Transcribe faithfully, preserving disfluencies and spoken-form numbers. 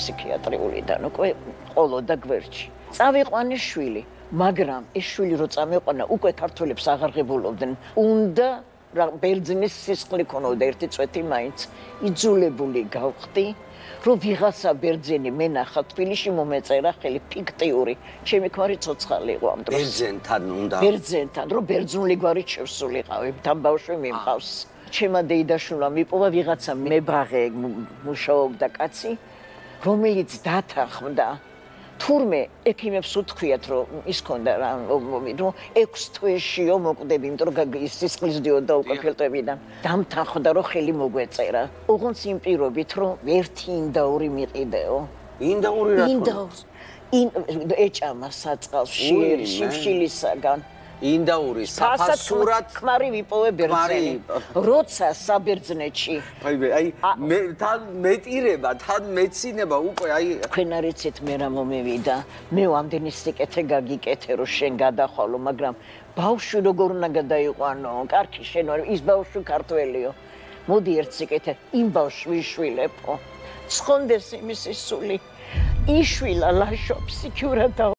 ფსიქიატრიულიდან უკვე ყოლოდა გვერდში. წავიყვანე შვილი, მაგრამ ეს შვილი რო წამეყვანა, უკვე ქართველებს აღარღებულობდნენ. უნდა ბერძნის სისხლი ქონოდა ერთი წვეთი მაინც. იძულებული გავხდი, რომ ვიღაცა ბერძენი მენახა თბილისში მომეწერა ხელი ფიქტიური. ჩემი ქმარი ცოცხალი იყო ამ დროს. ბერძენთან უნდა. ბერძენთან, რომ ბერძნული გვარით შევსულიყავი, თან ბავშვი მიმყავს. ჩემმა დეიდაშვილმა მიპოვა ვიღაცა მებაღე მუშაობდა კაცი, რომელიც დათანხმდა. თურმე ექიმებს უთქვიათ, რომ ის ქონდა რა, რომ ექვს თვეშიო მოკვდები, იმიტომ რომ ის სისხლის დიოდა უკვე ფილტვებიდან. დამთანხმდა, რომ ხელი მოგვეწერა. ოღონდ იმ პირობით, რომ ერთი ინდაური მიყიდეო. ინდაური რა თქმა უნდა. ეჭამა საწყალს შიფშილისაგან. ინდაური საფასურად ქმარი ვიპოვე ბერძენი. როცა საბერძნეთში. აი აი მე თან მეტირება, თან მეცინება უკვე აი თქვენ არ იცით მე რა მომევიდა. მე ამდენი სიკეთე გაგიკეთე რომ შენ გადახვალო, მაგრამ ბავშვი როგორ უნდა გადაიყვანო? კარგი შენ ვარ, ის ბავშვი ქართველიო. მოდი ერთ სიკეთე, იმ ბავშვს ვიშვილებო. ცხონდეს იმის სული. იშვილა ლაშო ფსიქიურად